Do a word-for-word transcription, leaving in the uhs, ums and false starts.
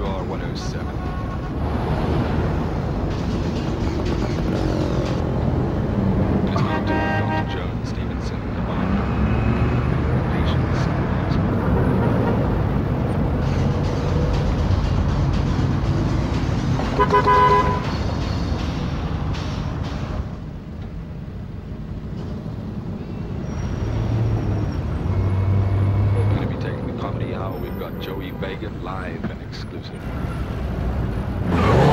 W R one oh seven. It is Captain Doctor Jones Stevenson, Commander. Patience, we're going to be taking the Comedy Hour. We've got Joey Vega live and exclusive.